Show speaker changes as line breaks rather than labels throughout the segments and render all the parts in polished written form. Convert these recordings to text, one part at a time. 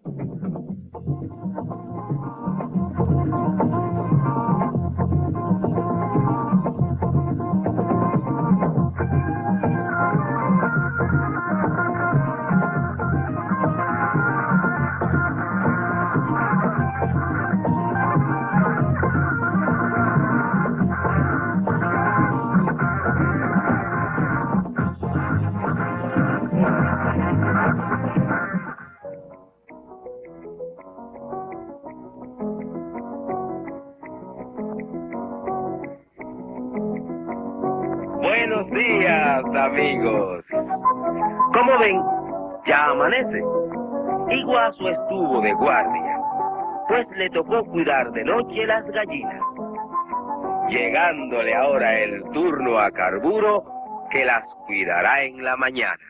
Buenos días, amigos. Como ven, ya amanece. Y Guaso estuvo de guardia, pues le tocó cuidar de noche las gallinas. Llegándole ahora el turno a Carburo, que las cuidará en la mañana.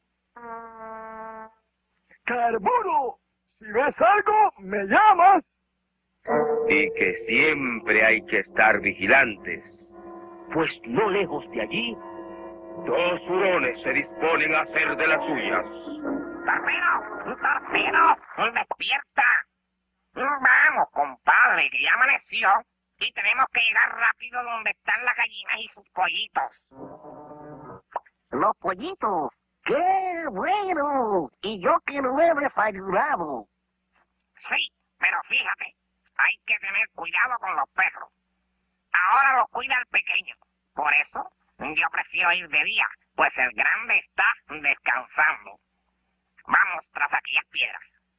Carburo, si ves algo, me llamas.
Y que siempre hay que estar vigilantes, pues no lejos de allí, dos hurones se disponen a hacer de las suyas.
¡Torpedo! ¡Torpedo! ¡Despierta! Vamos, compadre, que ya amaneció y tenemos que llegar rápido donde están las gallinas y sus pollitos.
Los pollitos, ¡qué bueno! Y yo que no he desayunado.
Sí, pero fíjate, hay que tener cuidado con los perros. Ahora los cuida el pequeño. Por eso, yo prefiero ir de día, pues el grande está descansando. Vamos tras aquellas piedras.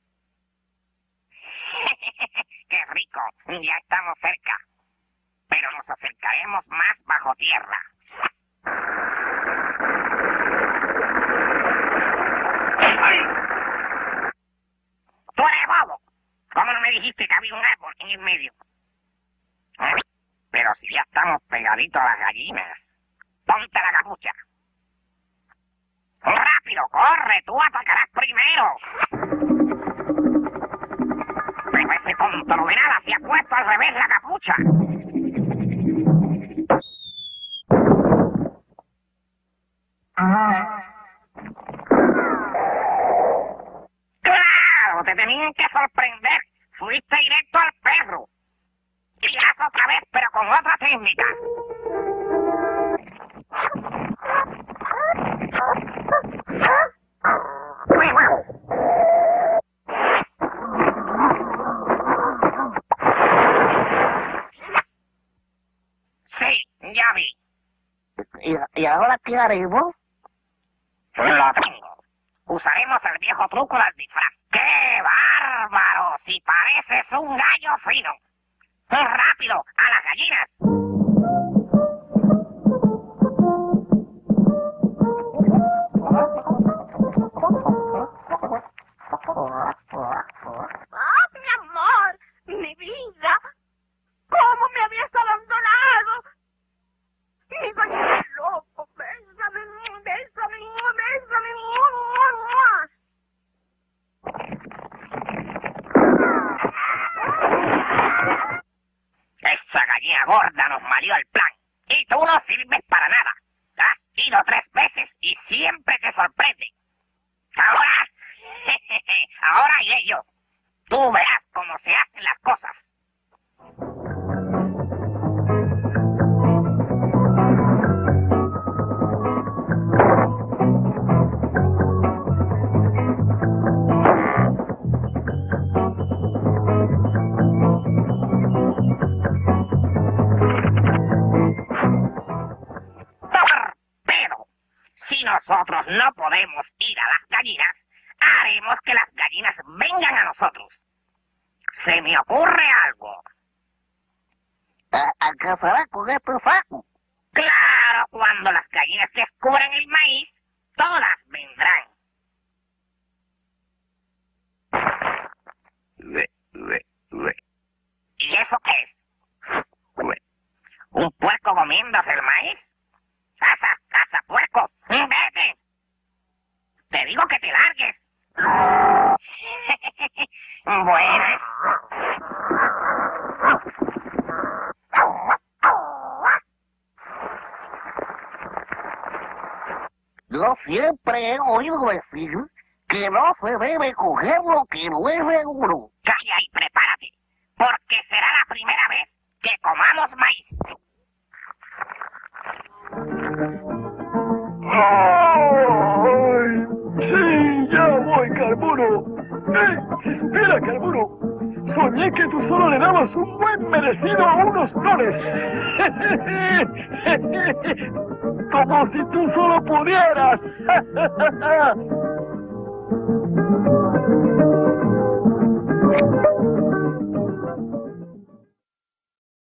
¡Qué rico! Ya estamos cerca. Pero nos acercaremos más bajo tierra. ¡Ay! ¡Tú eres bobo! ¿Cómo no me dijiste que había un árbol en el medio? ¿Eh? Pero si ya estamos pegaditos a las gallinas. Ponte la capucha. ¡Rápido, corre! ¡Tú atacarás primero! Pero ese tonto no ve nada, se ha puesto al revés la capucha. ¡Claro! Te tenían que sorprender. Fuiste directo al perro. Y haz otra vez, pero con otra técnica. Sí, ya vi.
¿Y ahora qué haremos?
Lo tengo. Usaremos el viejo truco del disfraz. ¡Qué bárbaro! Si pareces un gallo fino. ¡Rápido! ¡A las gallinas!
¡Ah, mi amor! ¡Mi vida! ¿Cómo me habías abandonado? Mi gallina loco, bésame, bésame, bésame.
Esa gallina gorda nos malió el plan. Y tú no sirves para nada. Has ido 3 veces y siempre te sorprende. Ahora, ahora iré yo. Tú verás cómo se hacen las cosas. Pero si nosotros no podemos ir a las gallinas, haremos que las gallinas vengan a nosotros. Se me ocurre algo.
¿Acabará con este saco?
Claro, cuando las gallinas descubran el maíz, todas vendrán. ¿Y eso qué es? ¿Un puerco comiéndose el maíz? ¡Caza, puerco! ¡Vete! ¡Te digo que te largues! Buenas.
Yo siempre he oído decir que no se debe coger lo que no es seguro.
Calla y prepárate, porque será la primera vez que comamos maíz.
¡Ay! Sí, ya voy, Carburo. Si supiera, Carburo, soñé que tú solo le dabas un buen merecido a unos flores. Como si tú solo pudieras.